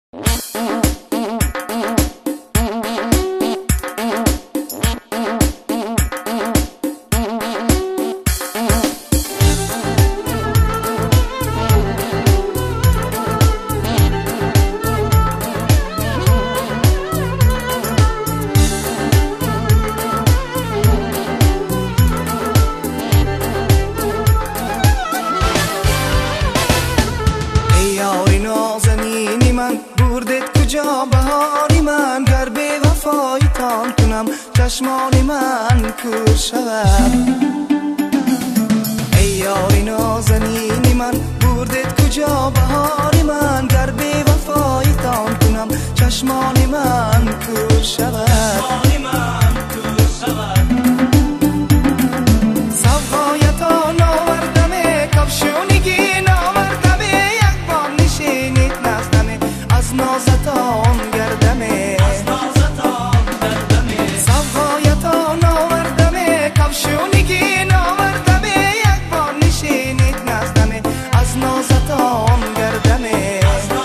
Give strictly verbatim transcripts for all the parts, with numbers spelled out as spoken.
نازنینی من بردت کجا بهاری من گر به وفایتان کنم چشمان من کور شود. ای یاری نازنینی من بردت کجا بهاری من گر به وفایتان کنم چشمان من کور شود. سوقایتان آوردم کفشونگی ناوردم یک بار نشینید نزدم از نازتان گردمه سوقایتان آوردم کفشونگی ناوردم یک بار نشینید نزدم از نازتان گردمه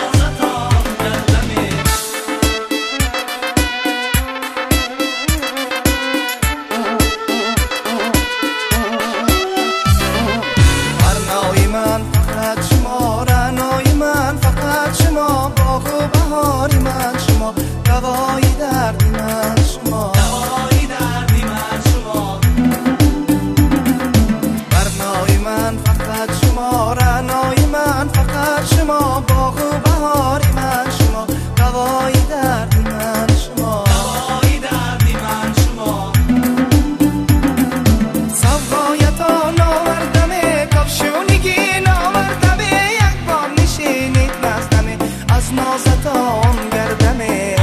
دوای دردی من شما دوای دردی من شما برنای من فقط شما رنای من فقط شما باغ و بهاری من شما دوای دردی من شما دوای دردی من شما سوقایتان آوردم کفشونگی ناوردم یک بار نشینید نزدم از نازتان گردمه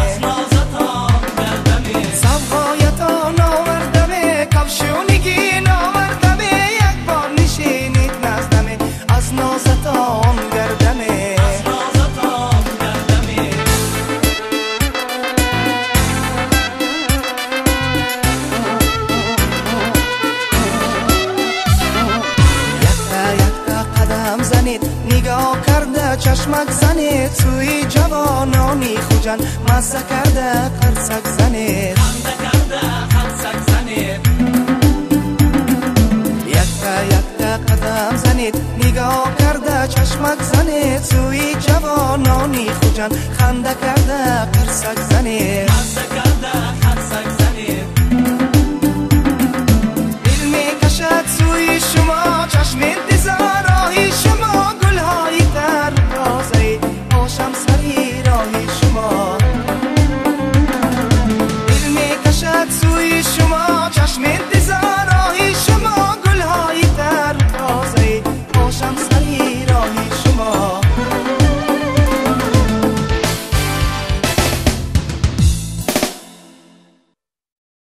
نگاه کرده چشمک زنید سوی جوانانی خوجن مزه کرده قرصک زنید خنده کرده قرصک زنید یکتا یکتا قدم زنید نگاه کرده چشمک زنید سوی جوانانی خوجن